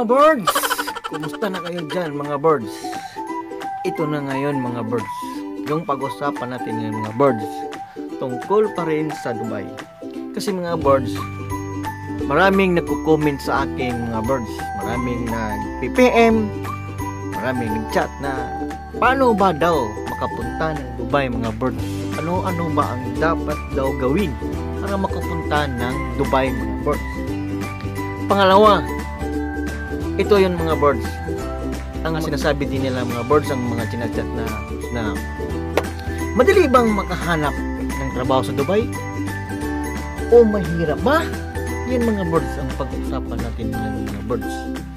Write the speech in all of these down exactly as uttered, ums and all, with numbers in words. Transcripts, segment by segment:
mga birds! Kumusta na kayo dyan mga birds? Ito na ngayon mga birds, yung pag-usapan natin ngayon mga birds, tungkol pa rin sa Dubai. Kasi mga birds, maraming nagko-comment sa akin mga birds, maraming nag-P P M, maraming nag-chat na paano ba daw makapunta ng Dubai mga birds? Ano-ano ba ang dapat daw gawin para makapunta ng Dubai mga birds? Pangalawa, ito yun mga birds, ang sinasabi din nila mga birds, ang mga chinachat na, na madali bang makahanap ng trabaho sa Dubai? O mahirap ba? Yan mga birds ang pag-usapan natin ng mga birds.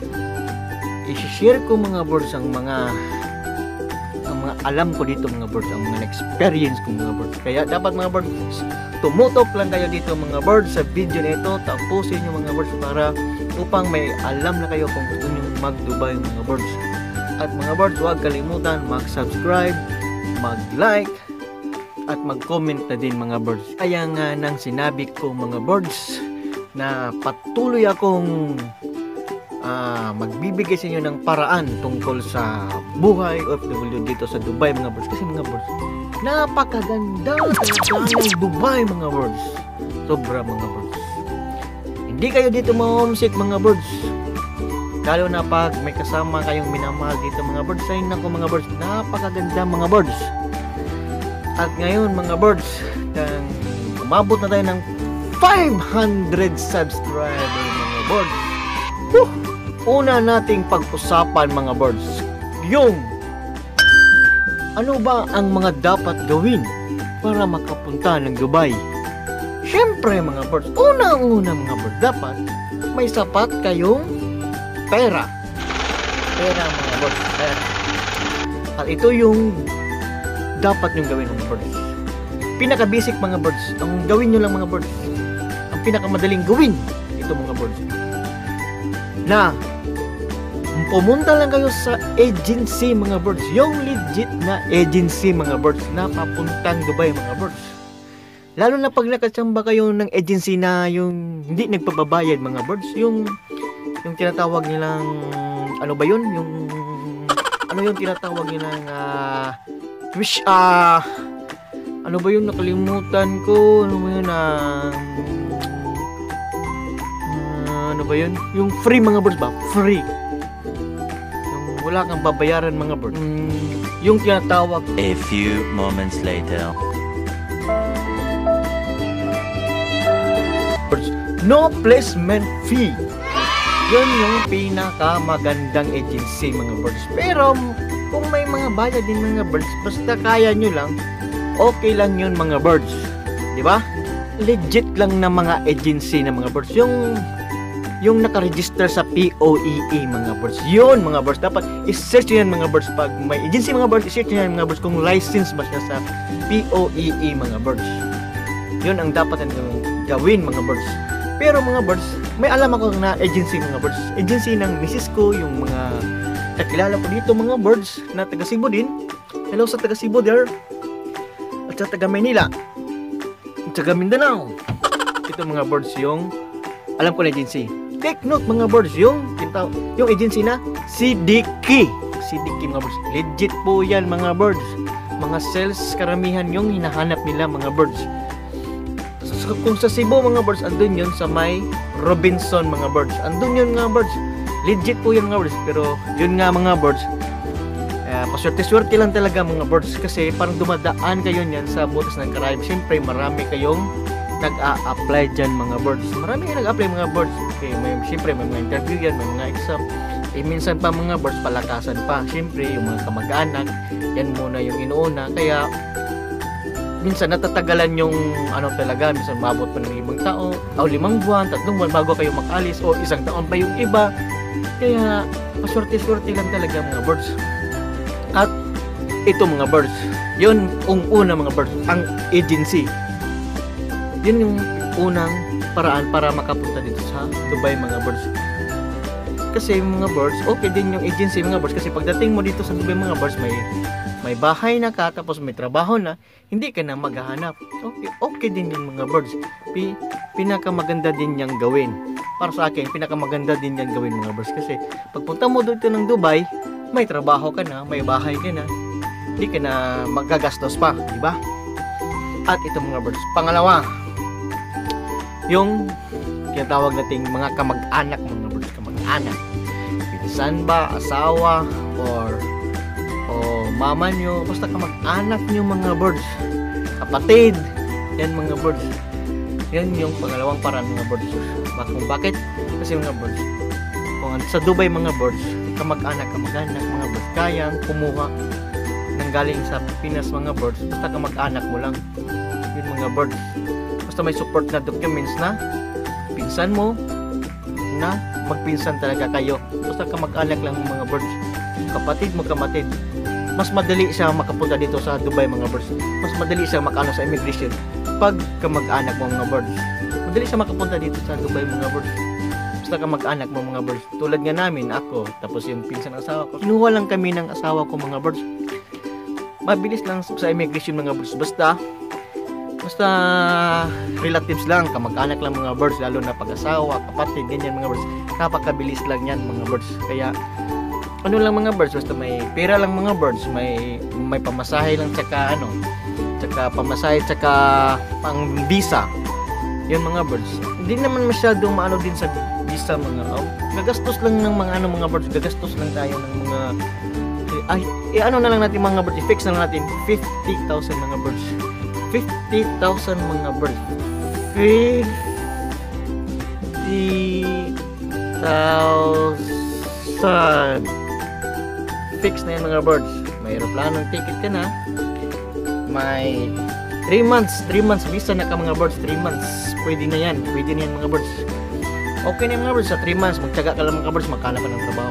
I-share ko mga birds ang mga ang mga alam ko dito mga birds, ang mga experience ko mga birds. Kaya dapat mga birds, tumutok lang kayo dito mga birds sa video na ito. Tapusin nyo mga birds para upang may alam na kayo kung gusto nyo mag-Dubai mga birds. At mga birds, huwag kalimutan mag-subscribe, mag-like, at mag-comment na din mga birds. Kaya nga nang sinabi ko mga birds na patuloy akong uh, magbibigay sa inyo ng paraan tungkol sa buhay O F W dito sa Dubai mga birds. Kasi mga birds, napakaganda talaga ng Dubai mga birds. Sobra mga birds. Hindi kayo dito ma-homesick mga birds. Lalo na pag may kasama kayong minamahal dito mga birds. Ay nako mga birds, napakaganda mga birds. At ngayon mga birds, nang umabot na tayo ng five hundred subscribers mga birds. Woo! Una nating pag-usapan mga birds, yung ano ba ang mga dapat gawin para makapunta ng Dubai? Siyempre mga birds, unang-una mga birds, dapat may sapat kayong pera. Pera mga birds. Pera. At ito yung dapat nyong gawin mga birds. Pinaka-basic mga birds, ang gawin nyo lang mga birds, ang pinakamadaling gawin, ito mga birds, na pumunta lang kayo sa agency mga birds, yung legit na agency mga birds na papuntang Dubai mga birds. Lalo na pag nakatsamba kayo ng agency na yung hindi nagpababayad mga birds, yung yung tinatawag nilang ano ba yun, yung ano yung tinatawag nilang uh, wish ah uh, ano ba yun, nakalimutan ko, ano ba yun, uh, uh, ano ba yun, yung free mga birds ba, free, yung wala kang babayaran mga birds, mm, yung tinatawag. A few moments later, no placement fee. Yun yung pinakamagandang agency mga birds. Pero kung may mga bayad din mga birds, basta kaya nyo lang, okay lang yun mga birds, di ba? Legit lang na mga agency na mga birds, yung yung nakaregister sa P O E E mga birds. Yun mga birds, dapat i-search nyo yan mga birds. Pag may agency mga birds, i-search nyo yan mga birds kung license ba siya sa P O E E mga birds. Yun ang dapat gawin mga birds. Pero mga birds, may alam ako na agency mga birds, agency ng misis ko, yung mga kakilala ko dito mga birds na taga Cebu din. Hello sa taga Cebu there, at sa taga Maynila, at taga Mindanao. Ito mga birds yung alam ko na agency. Take note mga birds, yung yung agency na C D K. C D K mga birds, legit po yan mga birds. Mga sales karamihan yung hinahanap nila mga birds. Kung sa Cebu mga birds, andun yun sa may Robinson mga birds, andun yun mga birds, legit po yun mga birds. Pero yun nga mga birds, uh, paswerte-swerte lang talaga mga birds, kasi parang dumadaan kayo nyan sa butas ng Caraib. Siyempre marami kayong nag-a-apply dyan mga birds, marami kayong nag-a-apply mga birds. Okay, may, siyempre may mga interview yan, may mga exam, eh minsan pa mga birds palakasan pa. Siyempre yung mga kamag-anak, yan muna yung inuuna. Kaya minsan natatagalan yung ano talaga, minsan mabot pa ng limang tao o limang buwan, tatlong buwan bago kayo makalis, o isang taon pa yung iba. Kaya paswerte-swerte lang talaga mga birds. At ito mga birds, yun ang una mga birds, ang agency. Yun yung unang paraan para makapunta dito sa Dubai mga birds. Kasi mga birds, okay din yung agency mga birds, kasi pagdating mo dito sa Dubai mga birds, may may bahay na ka, tapos may trabaho na, hindi ka na maghahanap. Okay, okay din yung mga birds. P pinakamaganda din niyang gawin. para sa akin, pinakamaganda din yan gawin mga birds. Kasi pagpunta mo dito ng Dubai, may trabaho ka na, may bahay ka na, hindi ka na magagastos pa, di ba? At ito mga birds. Pangalawa, yung tinatawag nating mga kamag-anak mga birds, kamag-anak. Pinsan ba, asawa, or o mama nyo, basta kamag-anak nyo mga birds. Kapatid, yan mga birds. Yan yung pangalawang paraan mga birds. Kung bakit? Kasi mga birds, kung sa Dubai mga birds, kamag-anak, kamag-anak mga birds, kayang kumuha ng galing sa Pinas mga birds, basta kamag-anak mo lang. Yun mga birds. Basta may support na documents na pinsan mo na magpinsan talaga kayo. Basta kamag-anak lang mga birds. Kapatid mo, kapatid. Mas madali siya makapunta dito sa Dubai mga birds. Mas madali siya makaano sa immigration pag kamag-anak mo mga birds. Madali siya makapunta dito sa Dubai mga birds. Basta kamag-anak mo mga birds. Tulad nga namin, ako, tapos yung pinsan ng asawa ko. Kinuha lang kami ng asawa ko mga birds. Mabilis lang sa immigration mga birds. Basta Basta relatives lang, kamag-anak lang mga birds, lalo na pag-asawa, kapatid, ganyan mga birds. Napakabilis lang yan mga birds. Kaya ano lang mga birds, basta may pera lang mga birds, may may pamasahe lang tsaka ano, tsaka pamasahe tsaka pang visa. Yun mga birds. Hindi naman masyadong maano din sa visa mga oh, gagastos lang ng mga ano mga birds, gagastos lang tayo ng mga ay, eh, ano na lang natin mga birds, i-fix na lang natin fifty thousand mga birds. fifty thousand mga birds. fifty thousand. Fix na yan mga birds. May aeroplanong ticket ka na. May three months. three months visa na ka mga birds. three months. Pwede na yan. Pwede na yan mga birds. Okay na yan mga birds. Sa three months, magtyaga ka lang mga birds. Magkana ka ng trabaho.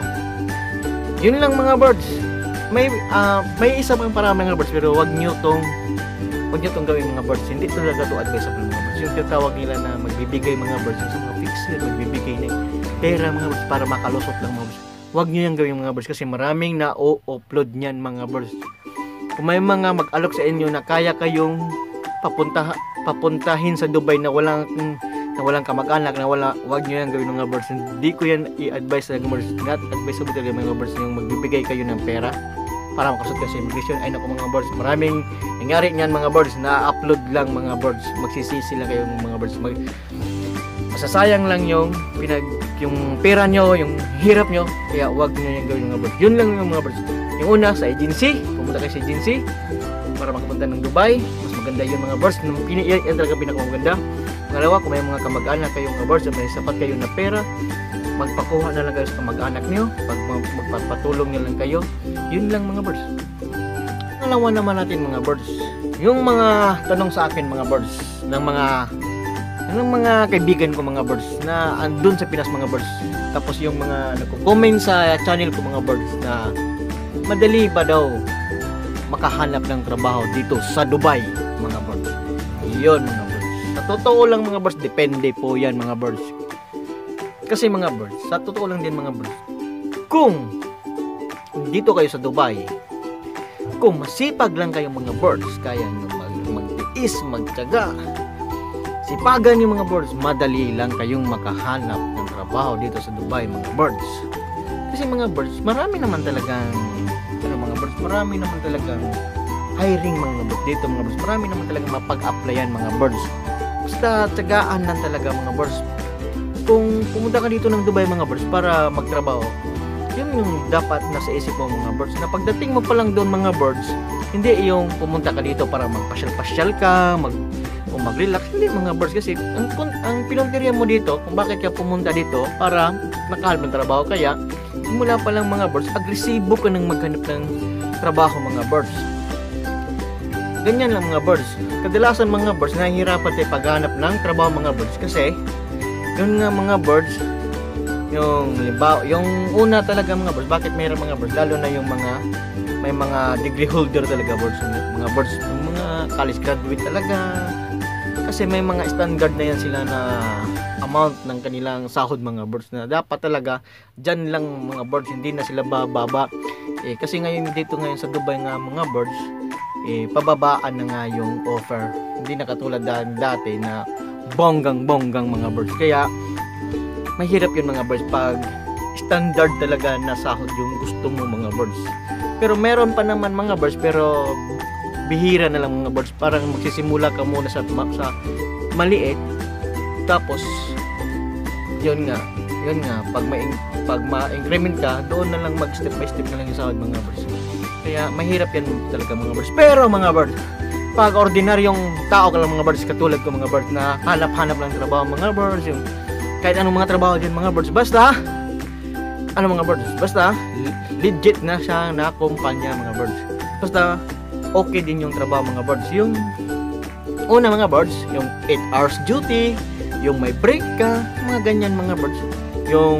Yun lang mga birds. May uh, may isa pang parang mga birds. Pero wag nyo tong Huwag nyo itong gawin mga birds. Hindi talaga ito advisable mga birds. Yung tinatawag nila na magbibigay mga birds, yung sa mga fixer, magbibigay na pera mga birds para makalusot lang mga birds. Huwag nyo yung gawin mga birds kasi maraming na-upload niyan mga birds. Kung may mga mag-alok sa inyo na kaya kayong papunta, papuntahin sa Dubai na walang na walang kamag-anak, na wala, huwag nyo yung gawin mga birds. Hindi ko yan i-advise sa mga birds. Not advisable talaga mga birds yung magbibigay kayo ng pera para makasot ka sa immigration. Ay naku mga birds, maraming nangyari niyan mga birds, na-upload lang mga birds, magsisisi lang kayo mga birds, mag masasayang lang yung pinag yung pera nyo, yung hirap nyo, kaya wag nyo yung gawin mga birds. Yun lang yung mga birds. Yung una sa agency, pumunta kayo sa agency para makapunta ng Dubai, mas maganda yun mga birds. Yan, yan talaga pinakamaganda. Pangalawa, kung may mga kamag-anak kayong mga birds, may sapat kayo na pera, magpakuha na lang kayo sa kamag-anak nyo, pag magpapatulong nyo lang kayo. Yun lang mga birds. Pangalawa naman natin mga birds, yung mga tanong sa akin mga birds ng mga ng mga kaibigan ko mga birds na andun sa Pinas mga birds, tapos yung mga nagko-comment sa channel ko mga birds na madali ba daw makahanap ng trabaho dito sa Dubai mga birds. Yun mga birds, sa totoo lang mga birds, depende po yan mga birds. Kasi mga birds, sa totoo lang din mga birds, kung dito kayo sa Dubai, kung masipag lang kayong mga birds, kaya nyo mag magtiis, magtyaga, sipagan yung mga birds, madali lang kayong makahanap ng trabaho dito sa Dubai mga birds. Kasi mga birds, marami naman talagang ano mga birds, marami naman talagang hiring mga birds dito mga birds, marami naman talagang mapag-applyan mga birds. Basta tyagaan lang talaga mga birds. Kung pumunta ka dito ng Dubai mga birds para magtrabaho, yun yung dapat nasa isip mo mga birds, na pagdating mo pa lang doon mga birds, hindi yung pumunta ka dito para magpasyal-pasyal ka, mag o mag-relax. Hindi mga birds, kasi ang, ang pinuntirya mo dito kung bakit ka pumunta dito para makahanap ng trabaho, kaya mula pa lang mga birds, agresibo ka nang maghanap ng trabaho mga birds. Ganyan lang mga birds. Kadalasan mga birds, nahihirapan tayo paghanap ng trabaho mga birds kasi yun nga mga birds, yung limbaw, yung una talaga mga birds, bakit mayroon mga birds, lalo na yung mga may mga degree holder talaga birds, mga birds, yung mga college graduate talaga, kasi may mga standard na yan sila na amount ng kanilang sahod mga birds, na dapat talaga dyan lang mga birds, hindi na sila bababa eh, kasi ngayon dito ngayon sa Dubai nga mga birds, eh, pababaan na nga yung offer, hindi na katulad dati na bonggang bonggang mga birds. Kaya mahirap yun mga birds pag standard talaga na sahod yung gusto mo mga birds. Pero meron pa naman mga birds, pero bihira na lang mga birds. Parang magsisimula ka muna sa, sa maliit, tapos yun nga, yun nga, pag ma pag ma-increment ka, doon na lang mag step by step na lang yung sahod mga birds. Kaya mahirap yan talaga mga birds. Pero mga birds, pag ordinaryong tao ka lang mga birds, katulad ko mga birds na hanap-hanap lang trabaho mga birds, yung kahit anong mga trabaho dyan mga birds, basta ano mga birds, basta legit na siya na kumpanya mga birds, basta okay din yung trabaho mga birds. Yung una mga birds, yung eight hours duty, yung may break ka, mga ganyan mga birds. Yung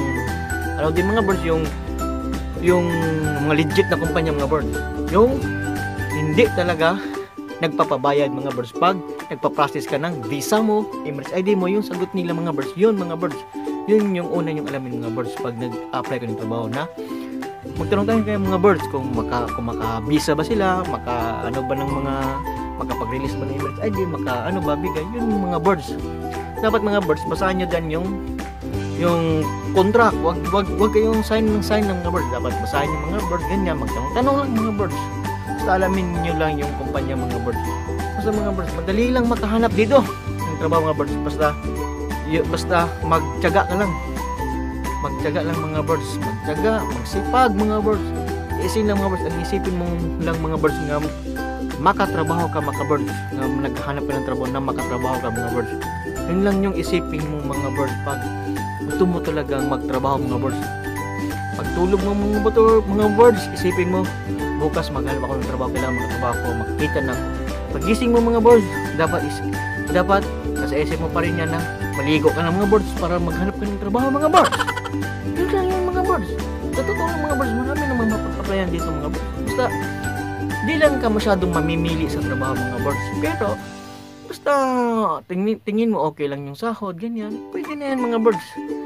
ano din mga birds, yung yung mga legit na kumpanya mga birds, yung hindi talaga nagpapabayad mga birds pag nagpa-process ka ng visa mo, Emirates I D mo, yung sagot nila mga birds, yun mga birds. Yun yung una yung alamin mga birds pag nag-apply ka ng trabaho, na magtanong tayo kayo mga birds kung maka kung maka-visa ba sila, maka ano ba ng mga makapag-release ba ng Emirates I D, maka ano ba bigay, yun yung mga birds. Dapat mga birds, basahan nyo dyan yung yung contract, wag wag wag kayong sign ng sign ng mga birds. Dapat basahin yung mga birds, ganyan, magtanong-tanong lang mga birds. Basta alamin nyo lang yung kumpanya mga birds. Basta mga birds, madali lang makahanap dito ng trabaho mga birds. Basta y- basta magtiyaga ka lang. Magtiyaga lang mga birds. Magtiyaga, magsipag mga birds. Isin lang mga birds. Ang isipin mo lang mga birds nga makatrabaho ka mga birds. Na naghahanap ka ng trabaho na makatrabaho ka mga birds. Yun lang yung isipin mo mga birds pag gusto mo talagang magtrabaho mga birds. Pagtulog mo mga, buto, mga birds, isipin mo, bukas maghanap ako ng trabaho, kailangan makatrabaho ko, makikita na. Pagising mo mga birds, dapat is, dapat nasa isip mo pa rin yan na maligo ka ng mga birds para maghanap ka ng trabaho mga birds. Yun lang yung mga birds. Sa totoo ng mga birds, marami namang mapapatayan dito mga birds. Basta di lang ka masyadong mamimili sa trabaho mga birds. Pero basta tingin, tingin mo okay lang yung sahod, ganyan, pwede na yan mga birds.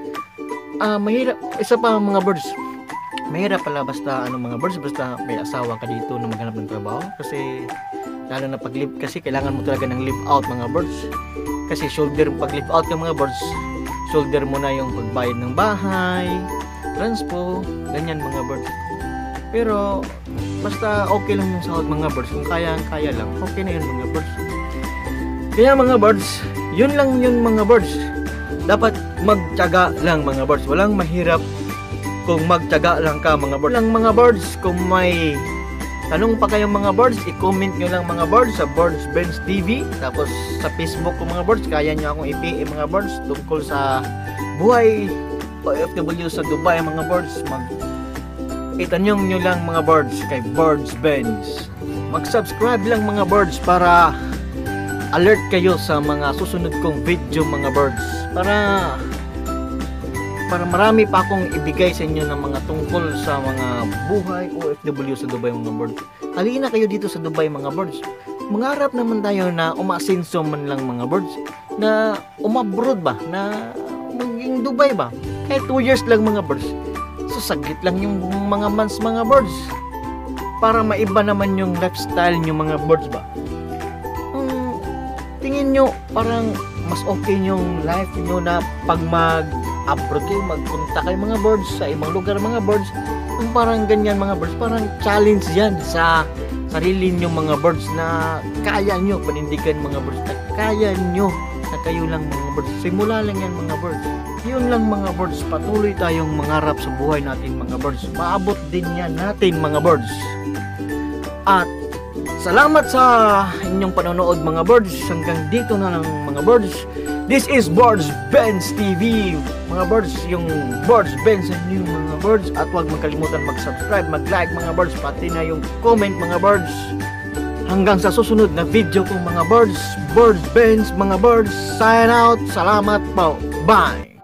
Ah, uh, mahirap, isa pa mga birds, mahirap pala basta ano mga birds, basta may asawa ka dito na maghanap ng trabaho, kasi lalo na pag live, kasi kailangan mo talaga ng live out mga birds, kasi shoulder, pag live out ka mga birds, shoulder mo na yung pagbayad ng bahay, transpo, ganyan mga birds. Pero basta okay lang yung sahod mga birds, kung kaya kaya lang, okay na yun mga birds. Kaya mga birds, yun lang yun mga birds, dapat magtiyaga lang mga birds. Walang mahirap kung magtiyaga lang ka mga birds. Lang mga birds, kung may tanong pa kayong mga birds, i-comment nyo lang mga birds sa Birds Benz T V. Tapos sa Facebook ko mga birds, kaya nyo akong i-P M mga birds tungkol sa buhay O F W sa Dubai mga birds. Mag itanong nyo lang mga birds kay Birds Benz. Mag-subscribe lang mga birds para alert kayo sa mga susunod kong video mga birds, para para marami pa akong ibigay sa inyo ng mga tungkol sa mga buhay O F W sa Dubai mga birds. Halina kayo dito sa Dubai mga birds. Mangarap naman tayo na umasinso man lang mga birds, na umabroad ba, na maging Dubai ba, kahit two years lang mga birds. So saglit lang yung mga months mga birds, para maiba naman yung lifestyle nyo mga birds ba. Tingin nyo parang mas okay yung life nyo na pag mag-abroad kayo, magpunta kayo mga birds sa ibang lugar mga birds, yung parang ganyan mga birds, parang challenge yan sa sarili nyo mga birds, na kaya nyo panindigan mga birds, na kaya nyo na kayo lang mga birds. Simula lang yan mga birds. Yun lang mga birds, patuloy tayong mangarap sa buhay natin mga birds, maabot din yan natin mga birds. At salamat sa inyong panonood mga birds. Hanggang dito na lang mga birds. This is Birds Benz T V mga birds, yung Birds Benz and new mga birds. At huwag magkalimutan mag-subscribe, mag-like mga birds, pati na yung comment mga birds. Hanggang sa susunod na video kong mga birds, Birds Benz mga birds, sign out. Salamat po, bye.